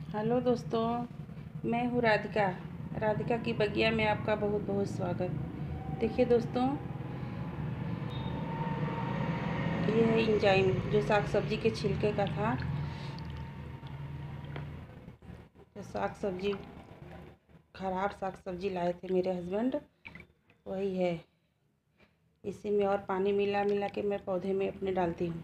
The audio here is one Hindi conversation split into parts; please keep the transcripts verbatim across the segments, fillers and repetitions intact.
हेलो दोस्तों, मैं हूँ राधिका। राधिका की बगिया में आपका बहुत बहुत स्वागत। देखिए दोस्तों, ये है इंजाइम जो साग सब्जी के छिलके का था। जो साग सब्जी खराब साग सब्जी लाए थे मेरे हस्बैंड, वही है। इसी में और पानी मिला मिला के मैं पौधे में अपने डालती हूँ।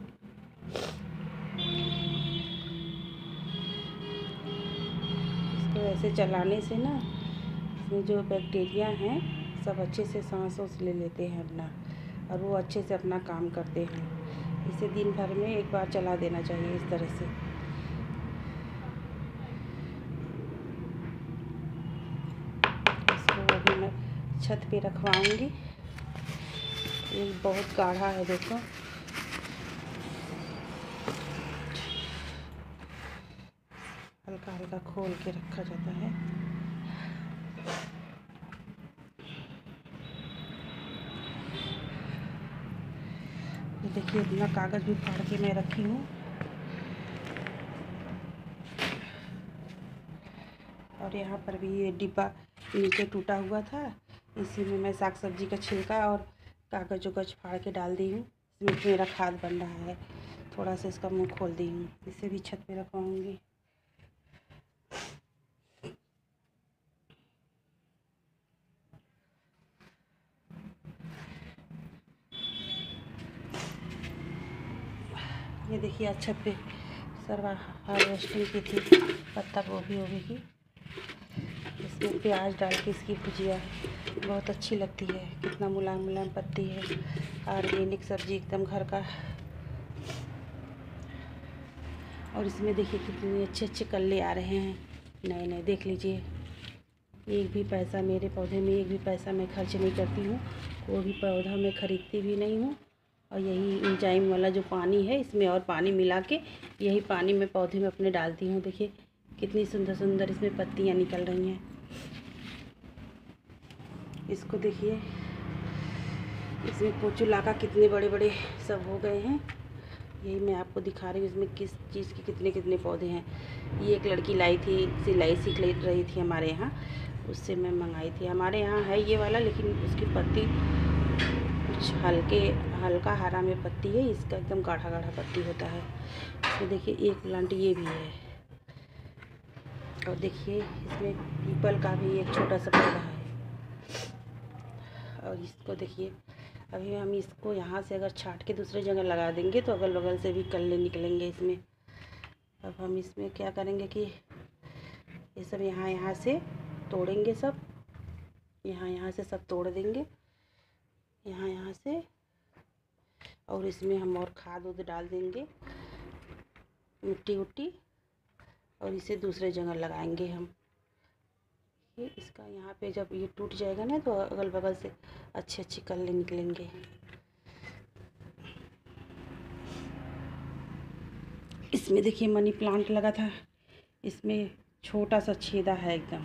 इसको ऐसे चलाने से ना, इसमें जो बैक्टीरिया हैं सब अच्छे से सांस वांस ले लेते हैं अपना, और वो अच्छे से अपना काम करते हैं। इसे दिन भर में एक बार चला देना चाहिए इस तरह से। इसको अभी मैं छत पे रखवाऊंगी। ये बहुत गाढ़ा है, देखो। हल्का हल्का खोल के रखा जाता है। ये देखिए, इतना कागज़ भी फाड़ के मैं रखी हूँ। और यहाँ पर भी ये डिब्बा नीचे टूटा हुआ था, इसी में मैं साग सब्जी का छिलका और कागज़ उगज फाड़ के डाल दी हूँ। इसमें मेरा खाद बन रहा है। थोड़ा सा इसका मुंह खोल दी हूँ, इसे भी छत पे रखवाऊँगी। ये देखिए, आज छत पे सरवा हार्वेस्टिंग की थी पत्ता गोभी वोभी की। इसमें प्याज डाल के इसकी भुजिया बहुत अच्छी लगती है। कितना मुलायम मुलायम पत्ती है। ऑर्गेनिक सब्जी एकदम घर का। और इसमें देखिए कितने अच्छे अच्छे कल्ले आ रहे हैं, नए नए। देख लीजिए, एक भी पैसा मेरे पौधे में, एक भी पैसा मैं खर्च नहीं करती हूँ। कोई भी पौधा मैं खरीदती भी नहीं हूँ। और यही इंजाइम वाला जो पानी है, इसमें और पानी मिला के यही पानी मैं पौधे में अपने डालती हूँ। देखिए कितनी सुंदर सुंदर इसमें पत्तियाँ निकल रही हैं। इसको देखिए, इसमें पोचुलाका कितने बड़े बड़े सब हो गए हैं। यही मैं आपको दिखा रही हूँ इसमें किस चीज़ के कितने कितने पौधे हैं। ये एक लड़की लाई थी, सिलाई सीख ले रही थी हमारे यहाँ, उससे मैं मंगाई थी। हमारे यहाँ है ये वाला, लेकिन उसकी पत्ती कुछ हल्के हल्का हरा में पत्ती है, इसका एकदम गाढ़ा गाढ़ा पत्ती होता है। इसमें देखिए एक प्लांट ये भी है। और देखिए इसमें पीपल का भी एक छोटा सा पौधा है। और इसको देखिए, अभी हम इसको यहाँ से अगर छाट के दूसरे जगह लगा देंगे तो अगल बगल से भी कल्ले निकलेंगे इसमें। अब हम इसमें क्या करेंगे कि ये सब यहाँ यहाँ से तोड़ेंगे, सब यहाँ यहाँ से सब तोड़ देंगे, यहाँ यहाँ से। और इसमें हम और खाद उद डाल देंगे, मिट्टी उट्टी, और इसे दूसरे जगह लगाएंगे हम। ये इसका यहाँ पे जब ये टूट जाएगा ना, तो अगल बगल से अच्छे अच्छे कल्ले निकलेंगे। इसमें देखिए मनी प्लांट लगा था, इसमें छोटा सा छेदा है एकदम।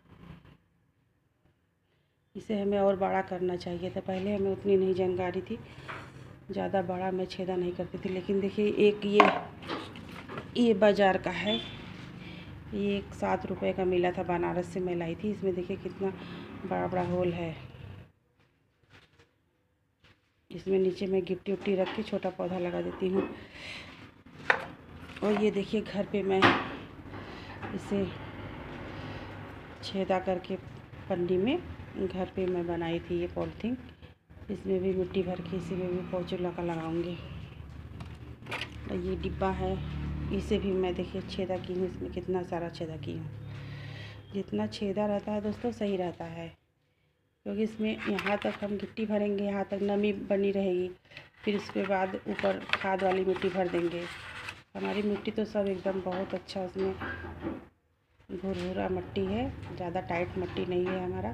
इसे हमें और बड़ा करना चाहिए था। पहले हमें उतनी नहीं जानकारी थी, ज़्यादा बड़ा मैं छेदा नहीं करती थी। लेकिन देखिए एक ये ये बाज़ार का है, ये एक सात रुपए का मिला था, बनारस से मैं लाई थी। इसमें देखिए कितना बड़ा बड़ा होल है। इसमें नीचे मैं गिट्टी उट्टी रख के छोटा पौधा लगा देती हूँ। और ये देखिए घर पे मैं इसे छेदा करके पन्नी में घर पे मैं बनाई थी ये पॉलीथीन। इसमें भी मिट्टी भर के इसी में भी पोचुलाका लगाऊंगी। और ये डिब्बा है, इसे भी मैं देखिए छेदा की हूँ। इसमें कितना सारा छेदा की हूँ। जितना छेदा रहता है दोस्तों सही रहता है, क्योंकि इसमें यहाँ तक हम गिट्टी भरेंगे, यहाँ तक नमी बनी रहेगी। फिर उसके बाद ऊपर खाद वाली मिट्टी भर देंगे। हमारी मिट्टी तो सब एकदम बहुत अच्छा, उसमें भुरभुरा मिट्टी है, ज़्यादा टाइट मिट्टी नहीं है हमारा।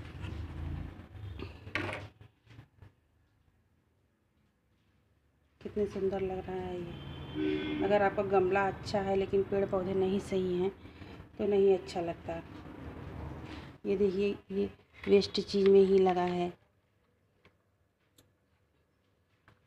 कितने सुंदर लग रहा है ये। अगर आपका गमला अच्छा है लेकिन पेड़ पौधे नहीं सही हैं तो नहीं अच्छा लगता। ये देखिए, ये वेस्ट चीज़ में ही लगा है।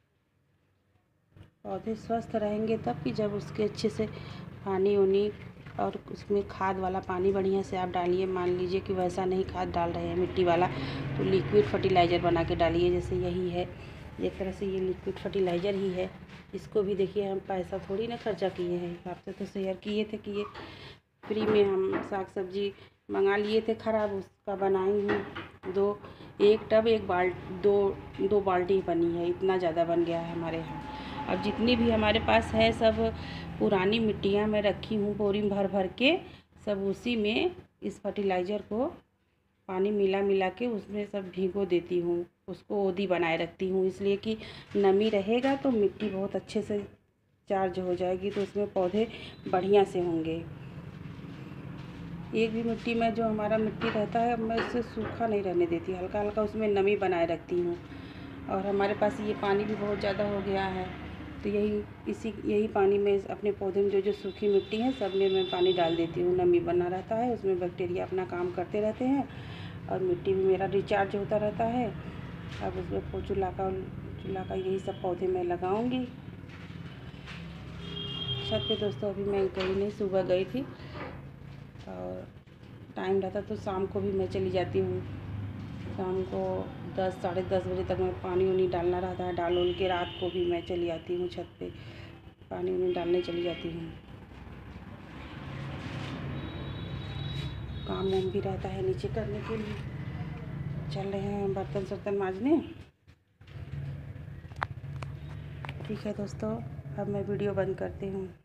पौधे स्वस्थ रहेंगे तब कि जब उसके अच्छे से पानी उनी और उसमें खाद वाला पानी बढ़िया से आप डालिए। मान लीजिए कि वैसा नहीं खाद डाल रहे हैं मिट्टी वाला, तो लिक्विड फर्टिलाइज़र बना के डालिए। जैसे यही है, एक तरह से ये लिक्विड फर्टिलाइज़र ही है। इसको भी देखिए हम पैसा थोड़ी ना खर्चा किए हैं, आपसे तो शेयर किए थे कि ये फ्री में हम साग सब्जी मंगा लिए थे ख़राब, उसका बनाई हूँ। दो एक टब एक बाल दो दो बाल्टी बनी है, इतना ज़्यादा बन गया है हमारे यहाँ। अब जितनी भी हमारे पास है सब पुरानी मिट्टियाँ मैं रखी हूँ बोरी में भर भर के, सब उसी में इस फर्टिलाइज़र को पानी मिला मिला के उसमें सब भिगो देती हूँ। उसको ओदी बनाए रखती हूँ, इसलिए कि नमी रहेगा तो मिट्टी बहुत अच्छे से चार्ज हो जाएगी, तो उसमें पौधे बढ़िया से होंगे। एक भी मिट्टी में जो हमारा मिट्टी रहता है मैं उससे सूखा नहीं रहने देती, हल्का हल्का उसमें नमी बनाए रखती हूँ। और हमारे पास ये पानी भी बहुत ज़्यादा हो गया है, तो यही इसी यही पानी में अपने पौधे में जो जो सूखी मिट्टी है सब में मैं पानी डाल देती हूँ। नमी बना रहता है, उसमें बैक्टीरिया अपना काम करते रहते हैं और मिट्टी भी मेरा रिचार्ज होता रहता है। अब उसमें पोचूला का चूल्हा का यही सब पौधे मैं लगाऊंगी छत पे। दोस्तों अभी मैं गई नहीं, सुबह गई थी और टाइम रहता तो शाम को भी मैं चली जाती हूँ। शाम को दस साढ़े दस बजे तक मैं पानी वानी डालना रहता है, डाल उल के रात को भी मैं चली आती हूँ छत पे, पानी वानी डालने चली जाती हूँ। काम वाम भी रहता है नीचे करने के लिए। चल रहे हैं बर्तन सर्तन मांजने। ठीक है दोस्तों, अब मैं वीडियो बंद करती हूँ।